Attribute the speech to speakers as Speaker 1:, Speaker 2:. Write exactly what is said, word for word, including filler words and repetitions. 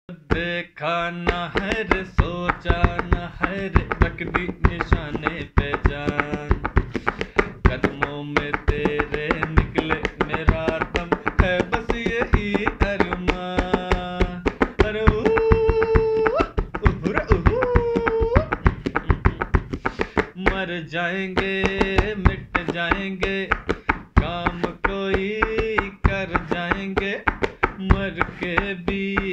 Speaker 1: देखा ना है रे सोचा ना है रे, रख दी निशाने पे जान। कदमों में तेरे निकले मेरा दम, है बस यही अरमान। अरे उहुरे उहू, मर जाएंगे मिट जाएंगे, काम कोई कर जाएंगे, मर के भी